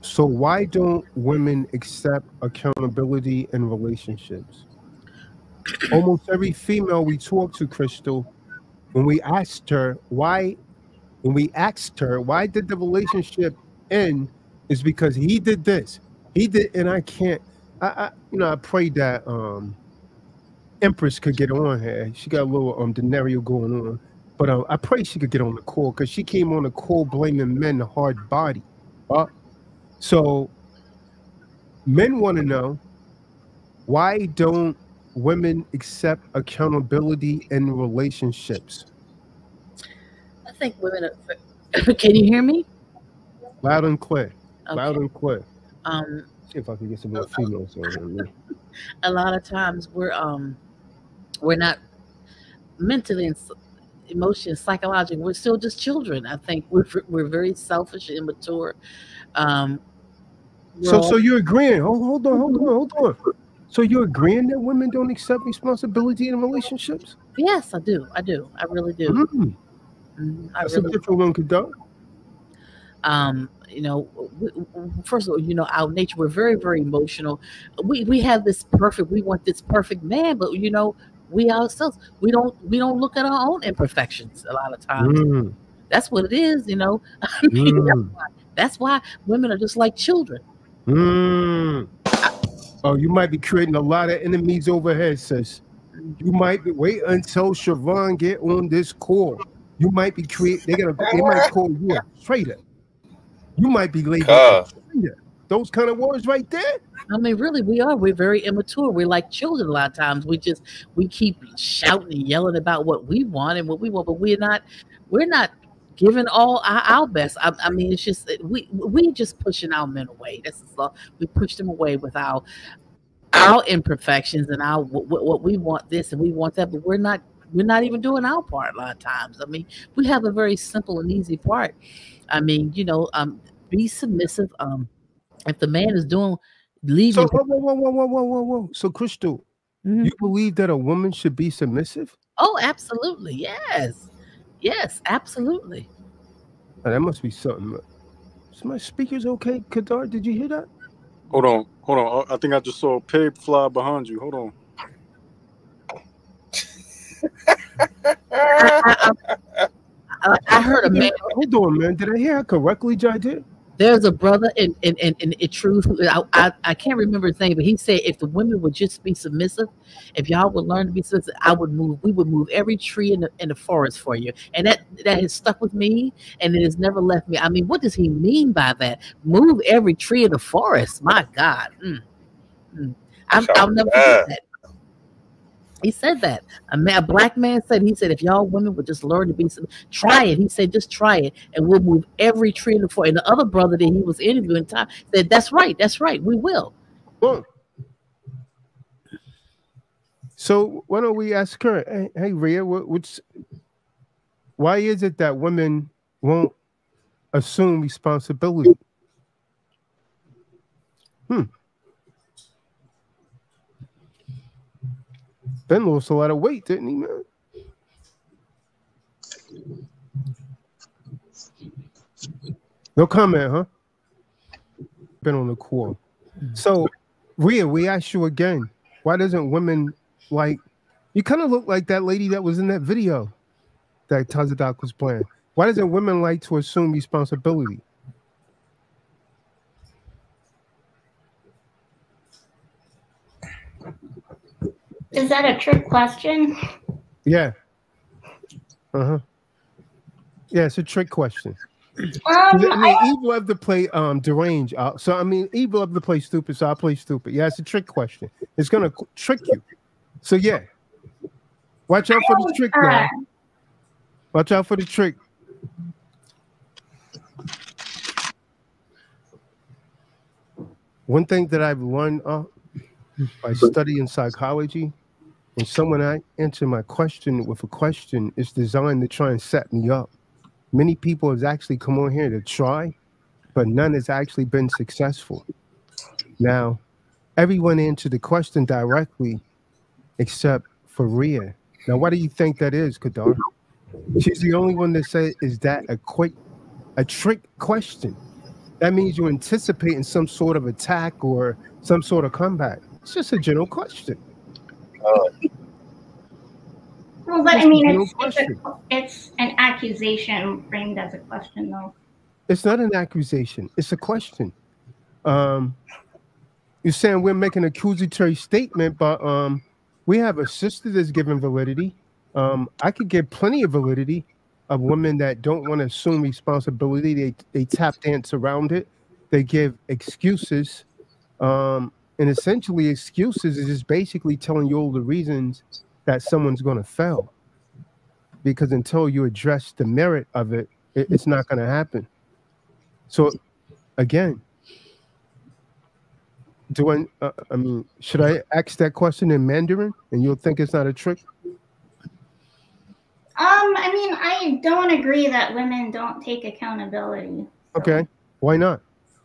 So why don't women accept accountability in relationships? Almost every female we talk to, Crystal, when we asked her why, why did the relationship end, is because he did this, he did, and I can't. I prayed that Empress could get on here. She got a little denario going on, but I pray she could get on the call because she came on the call blaming men hard body. So men want to know, why don't women accept accountability in relationships? I think women are, can you hear me? Loud and clear. Okay. Loud and clear. See if I can get some more females on me. A lot of times we're not mentally and emotionally, psychologically, we're still just children. I think we're very selfish and immature. So you're agreeing? Hold on. So you're agreeing that women don't accept responsibility in relationships? Yes, I do. I really do. That's really, a different one, Kadar. First of all, our nature, we're very, very emotional. We have we want this perfect man, but we ourselves, we don't look at our own imperfections a lot of times. That's what it is, that's why women are just like children. Oh, you might be creating a lot of enemies over here, sis. You might be, wait until Siobhan get on this call. You might be they might call you a traitor. You might be labeled a traitor. Those kind of words right there. I mean, really, we're very immature. We're like children a lot of times. We keep shouting and yelling about what we want and what we want, but we're not giving all our best. I mean, it's just we just pushing our men away. That's all. We push them away with our imperfections and our what we want this and we want that, but we're not even doing our part a lot of times. I mean, we have a very simple and easy part. I mean, be submissive. If the man is leaving. So whoa. So Crystal, you believe that a woman should be submissive? Oh, absolutely. Yes, absolutely. Oh, that must be something. Is my speakers okay? Kadar, did you hear that? Hold on. I think I just saw a pig fly behind you. Hold on. I heard a man. Hold on, man. Did I hear correctly, Jai? There's a brother in truth. I can't remember his name, but he said if the women would just be submissive, if y'all would learn to be submissive, we would move every tree in the forest for you. And that has stuck with me, and it has never left me. I mean, what does he mean by that? Move every tree in the forest. My God. I'll never forget that. He said that. A black man said, if y'all women would just learn to be, try it. He said, just try it, and we'll move every tree in the forest. And the other brother that he was interviewing said, that's right, we will. So why don't we ask her, hey Rhea, why is it that women won't assume responsibility? Ben lost a lot of weight, didn't he, man? No comment, huh? Been on the call. So, Rhea, we asked you again, why doesn't women like, you kind of look like that lady that was in that video that Tazadak was playing. Why doesn't women like to assume responsibility? Is that a trick question? Yeah. Yeah, it's a trick question. Eve loved to play deranged. So I mean, Eve loved to play stupid, so I play stupid. Yeah, it's a trick question. It's gonna trick you. So yeah. Watch out for the trick now. Watch out for the trick. One thing that I've learned by studying psychology, when someone answer my question with a question, it's designed to try and set me up. Many people have actually come on here to try, but none has actually been successful. Now, everyone answered the question directly except for Rhea. Now, why do you think that is, Kadar? She's the only one that said, is that a trick question? that means you're anticipating some sort of attack or some sort of comeback. It's just a general question. Well, but Just I a mean, general question. it's an accusation framed as a question, though. It's not an accusation. It's a question. You're saying we're making an accusatory statement, but we have a sister that's given validity. I could give plenty of validity of women that don't want to assume responsibility. They tap dance around it. They give excuses. And essentially excuses is just basically telling you all the reasons that someone's going to fail. Because until you address the merit of it, it's not going to happen. So again, I mean, should I ask that question in Mandarin and you'll think it's not a trick? I mean, I don't agree that women don't take accountability. So. Okay, why not?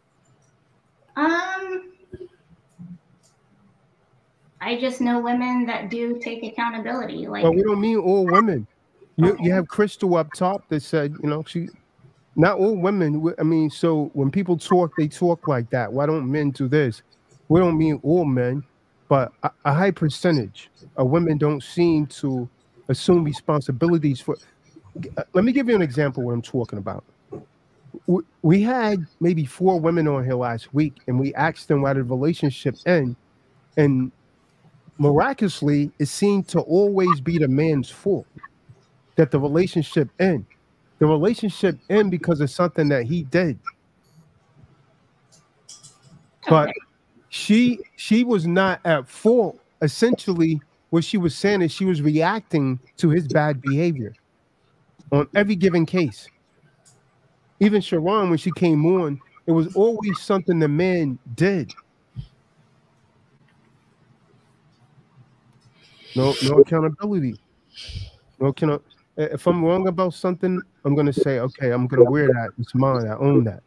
I just know women that do take accountability. Like, well, we don't mean all women. You have Crystal up top that said, you know, not all women. I mean, so when people talk, they talk like that. Why don't men do this? We don't mean all men, but a high percentage of women don't seem to assume responsibilities for. Let me give you an example of what I'm talking about. We had maybe 4 women on here last week, and we asked them why the relationship end, and miraculously, it seemed to always be the man's fault that the relationship end. The relationship end because of something that he did. But she was not at fault. Essentially, what she was saying is she was reacting to his bad behavior on every given case. Even Sharon, when she came on, it was always something the man did. No accountability. If I'm wrong about something, I'm gonna say, okay, I'm gonna wear that. It's mine. I own that.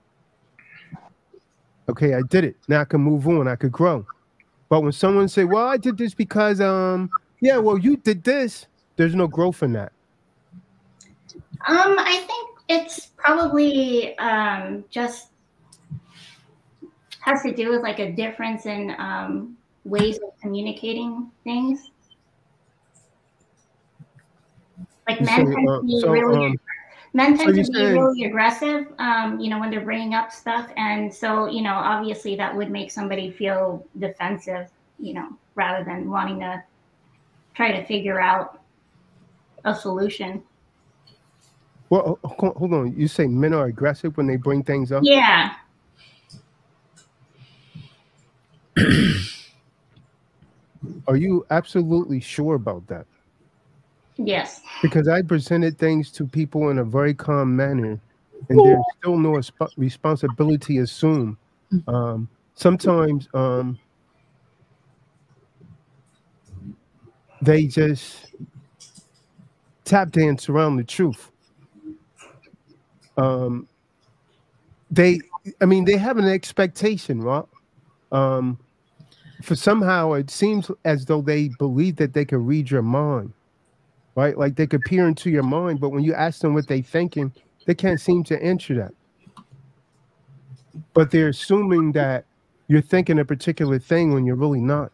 Okay, I did it. Now I can move on. I could grow. But when someone say, "Well, I did this because, yeah, well, you did this," there's no growth in that. I think it's probably just has to do with like a difference in ways of communicating things. Like men tend to be really aggressive, you know, when they're bringing up stuff. And so, you know, obviously that would make somebody feel defensive, you know, rather than wanting to try to figure out a solution. Well, hold on. You say men are aggressive when they bring things up? Yeah. Are you absolutely sure about that? Yes. Because I presented things to people in a very calm manner, and there's still no responsibility assumed. Sometimes they just tap dance around the truth. They have an expectation, right? For somehow it seems as though they believe that they can read your mind. Right? Like they could peer into your mind, but when you ask them what they're thinking, they can't seem to answer that. But they're assuming that you're thinking a particular thing when you're really not.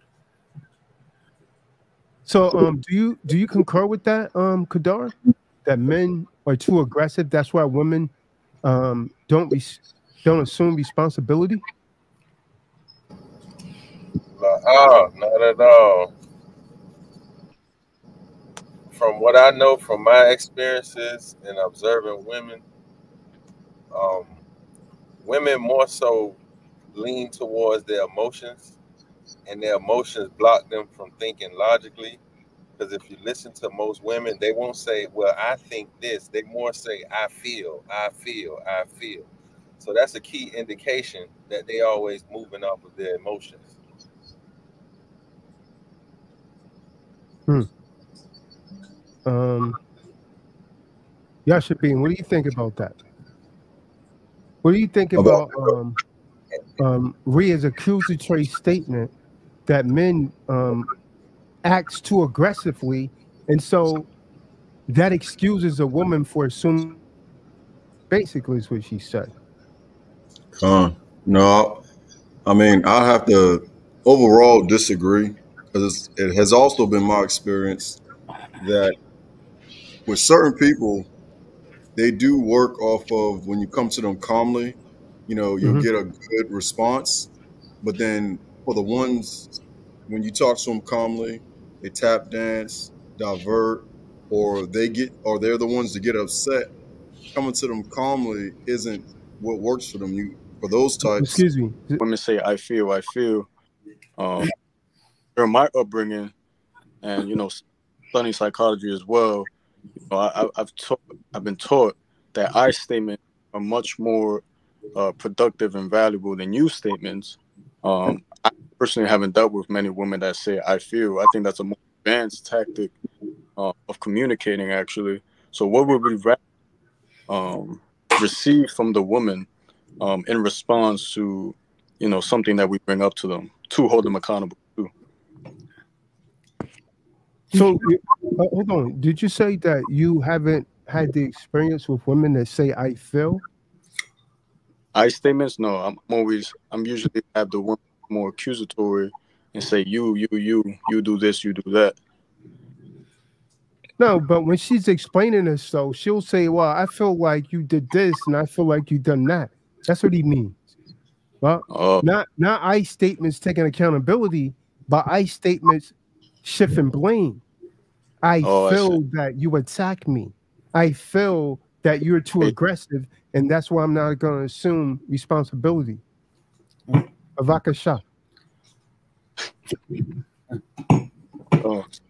So do you concur with that, Kadar? That men are too aggressive? That's why women don't assume responsibility? Not at all. From what I know from my experiences in observing women, women more so lean towards their emotions, and their emotions block them from thinking logically. Because if you listen to most women, they won't say, well, I think this. They more say, I feel. So that's a key indication that they always moving off of their emotions. Yashipin, what do you think about that? What do you think about Rhea's accusatory statement that men acts too aggressively, and so that excuses a woman for assuming, basically is what she said. No, I mean, I have to overall disagree because it has also been my experience that with certain people, they do work off of when you come to them calmly, you'll get a good response. But then for the ones, when you talk to them calmly, they tap dance, divert, or they're the ones that get upset. Coming to them calmly isn't what works for them. For those types, Excuse me. Women say, I feel. During my upbringing and, studying psychology as well, I've been taught that I statements are much more productive and valuable than you statements. I personally haven't dealt with many women that say I feel. I think that's a more advanced tactic of communicating, actually. So what would we rather receive from the woman in response to something that we bring up to them to hold them accountable to? So hold on. Did you say that you haven't had the experience with women that say I feel? I statements? No, I'm usually have the woman more accusatory and say you do this, you do that. No, but when she's explaining this, though, she'll say, well, I feel like you did this and I feel like you done that. That's what he means. Well, not I statements taking accountability, but I statements shifting blame. I feel that you attack me. I feel that you're too aggressive, and that's why I'm not going to assume responsibility. Avakasha.